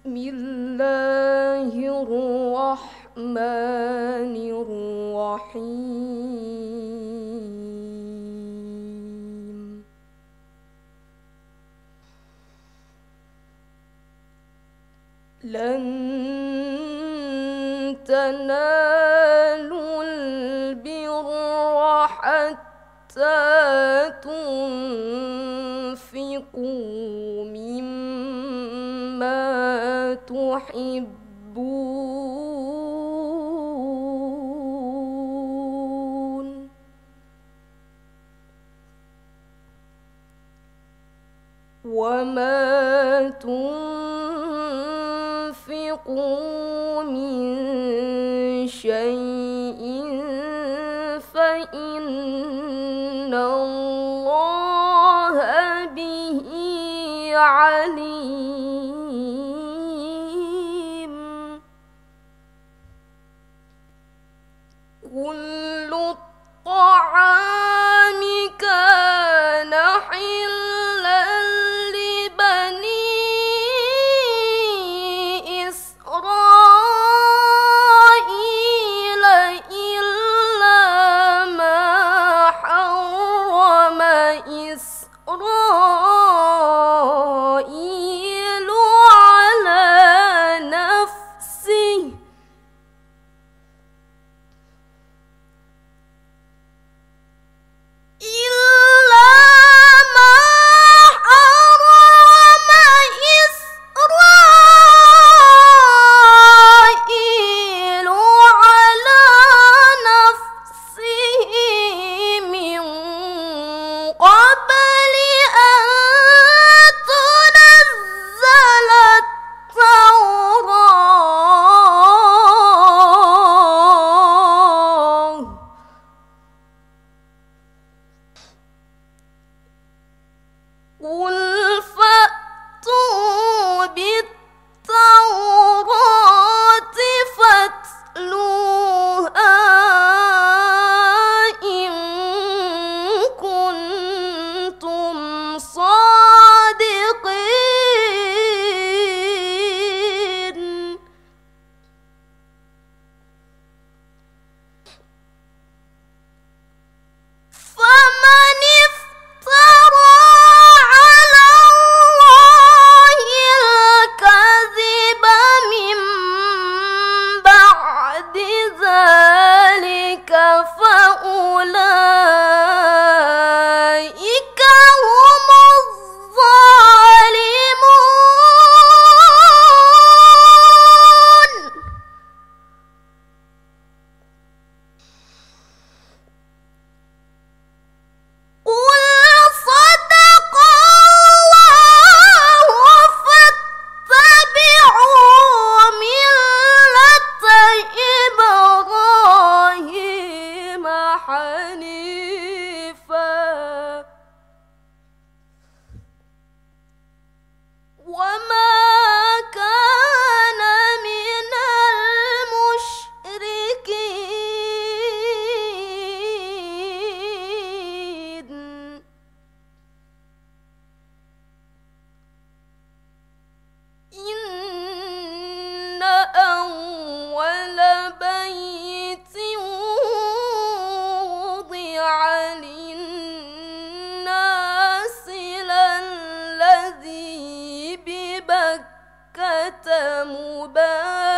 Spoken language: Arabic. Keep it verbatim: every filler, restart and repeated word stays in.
بسم الله الرحمن الرحيم. لن تنالوا البر حتى تنفقوا مما تحبون، وما تنفقوا من شيء فإن الله به عليم. كل الطعام كان حلا لبني إسرائيل إلا ما حرم إسرائيل على نفسه إلا ما حرم إسرائيل على نفسه من قبل أن تنزل التوراة. قل فأتوا بالتوراة فاتلوها إن كنتم صادقين. فمن افترى على الله الكذب من بعد ذلك فأولئك هم الظالمون. قل صدق الله فاتبعوا ملة إبراهيم حنيفا وما كان من المشركين. إن أول بيت وضع للناس للذي ببكة مباركا